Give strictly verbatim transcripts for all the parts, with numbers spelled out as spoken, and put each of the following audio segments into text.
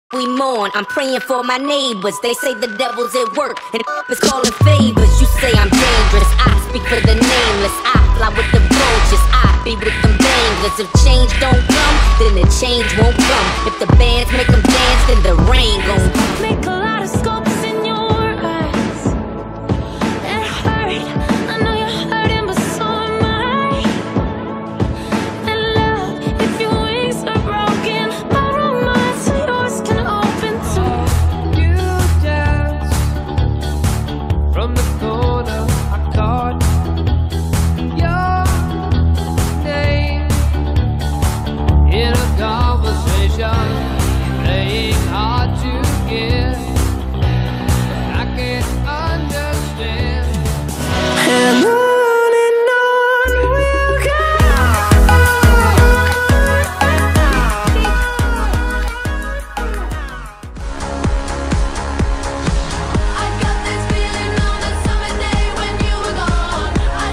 We mourn, I'm praying for my neighbors. They say the devil's at work and is calling favors. You say I'm dangerous, I speak for the nameless. I fly with the vultures, I be with them bangers. If change don't come, then the change won't come. If the bands make them dance, then the rain gon' come. Make a lot of scopes in your eyes. It hurt, I know you're hurting, but so am I. And love, if your wings are broken, borrow mine so yours can open too. You dance from the corner, I caught your name in a conversation, playing hard to get. I can't understand. And on and on we'll go. I got this feeling on the summer day when you were gone.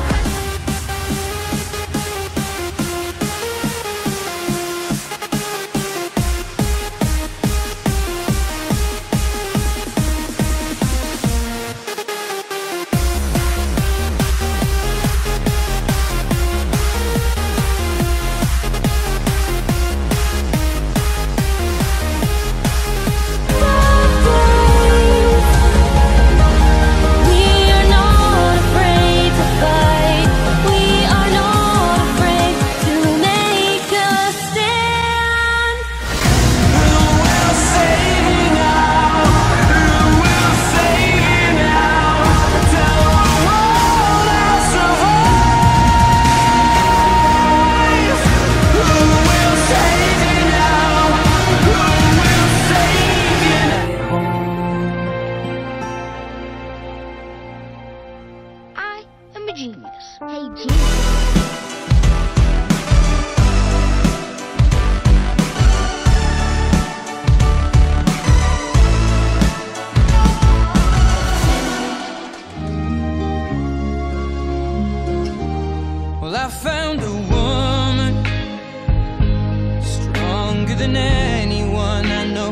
We are not afraid to fight. We are not afraid to make a stand. Who will save you now? Who will save you now? Tell the world I'll survive. Who will save you now? Who will save you now? I am a genius. Hey, genius. Well, I found a woman stronger than anyone I know.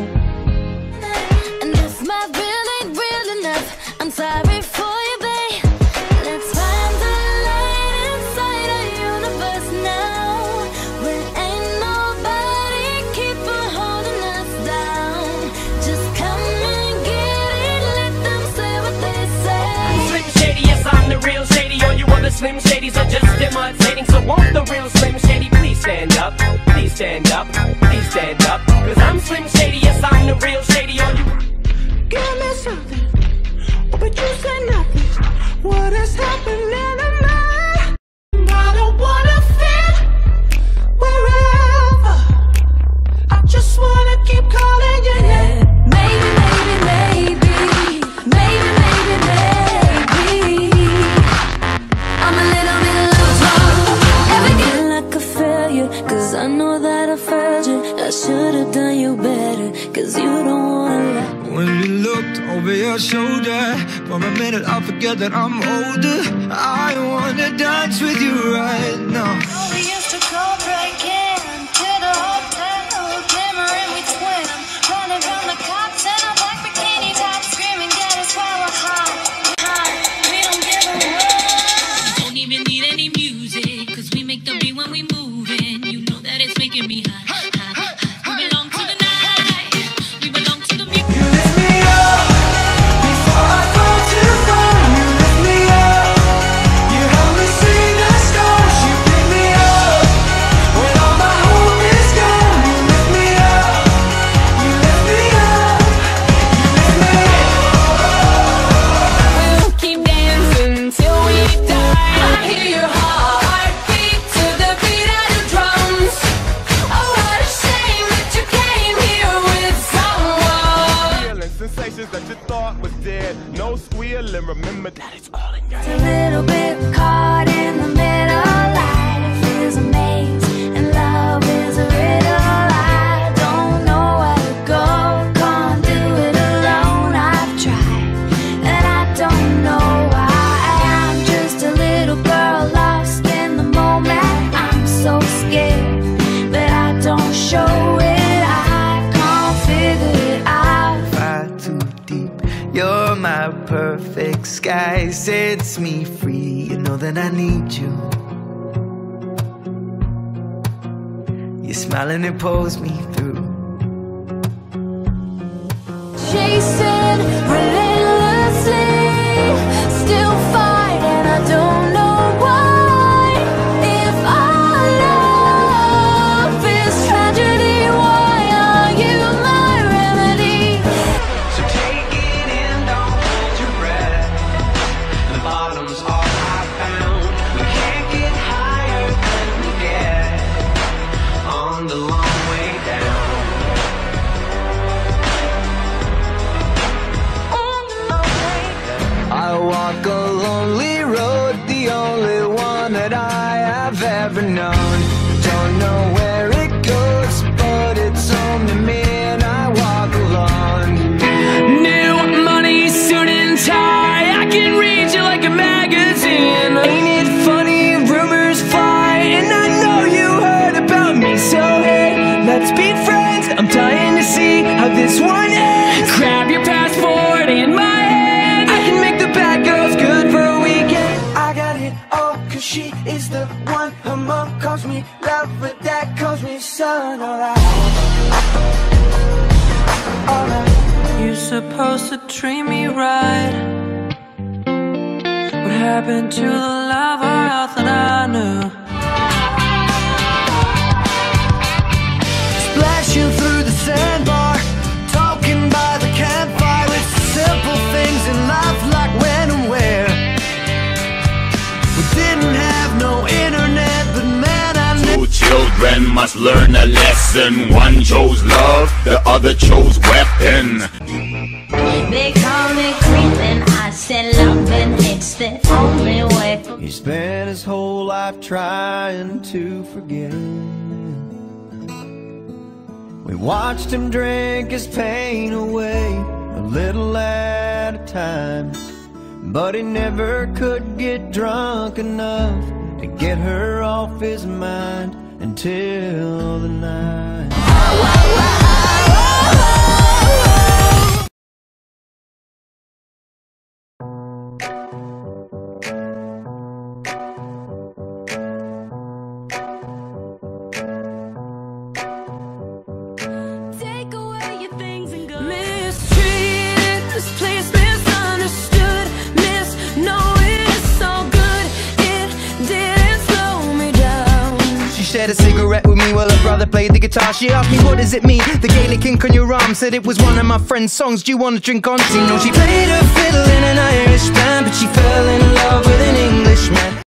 And if my real ain't real enough, I'm sorry for you, babe. Let's find the light inside our universe now, where ain't nobody keeping holding us down. Just come and get it, let them say what they say. Slim Shady, yes, I'm the real Shady. All you other Slim Shadys are just imitating. So won't the real Slim Shady please stand up? Please stand up, please stand up. Cause I'm Slim Shady, yes, I'm the real Shady. All you Give me something, but you said nothing. What is happening to me? I don't wanna fit wherever. I just wanna keep calling your name. Maybe, maybe, maybe, maybe, maybe, maybe I'm a little bit lost. Ever get like a failure? Cause I know that I failed you. I should've done you better, cause you don't wanna lie. When you looked over your shoulder, for a minute I forget that I'm older. I wanna dance with you right now. We used to go breaking to the hotel, glimmering we twin, running from the cops in our black bikini tops, screaming, get us while we're hot, hot. We don't give a what. Don't even need any music, cause we make the beat when we moving. You know that it's making me hot, hot, hot. We belong to the night, we belong to the music. You lift me up before I go too far. You lift me up. You help me see the stars. You pick me up when all my hope is gone. You lift me up. You lift me up. You lift me up. We'll keep dancing till we die. I hear your heart beat to the beat of the drums. Oh, what a shame that you came here with someone. Feeling sensations that you thought was dead. No squealing, remember that it's all in your head. A little bit caught in the middle. Life is a maze and love is a riddle. I don't know where to go, can't do it alone. I've tried and I don't know why. I'm just a little girl lost in the moment. I'm so scared, but I don't show it. I can't figure it sets me free. You know that I need you. Your smile and it pulls me through. Chasing relentlessly, still fighting, I don't know why. If our love is tragedy, why are you my remedy? So take it in, don't hold your breath. The bottom's all I found. We can't get higher than we get on the long way down. I walk a lonely road, the only one that I have ever known. Don't know where it goes, but it's home to me and I walk alone. New money, suit and tie, I can read you like a magazine. Ain't it funny, rumors fly, and I know you heard about me. So hey, let's be friends, I'm dying to see how this one ends. Grab your passport in my hand. I can make the bad girls good for a weekend. I got it all, cause she is the one. Her mom calls me love, but dad calls me son. Alright, alright. You're supposed to treat me right. What happened to the love or health that I knew? Splashing through the sandbar, talking by the campfire. It's the simple things in life, like when and where. We didn't have no internet, but man, I knew. Two children must learn a lesson. One chose love, the other chose weapon. They call me creeping, I said loving, it's the only way for He spent his whole life trying to forget. We watched him drink his pain away, a little at a time. But he never could get drunk enough to get her off his mind until the night. take away your things and go. Mistreated, misplaced, misunderstood, misknown, it's so good, it didn't slow me down. She shared a cigarette with me while her brother played the guitar. She asked me, what does it mean? The Gaelic ink on your arm. Said it was one of my friend's songs. Do you want to drink on? You know, she played her fiddle in an Irish band, but she fell in love with an Englishman.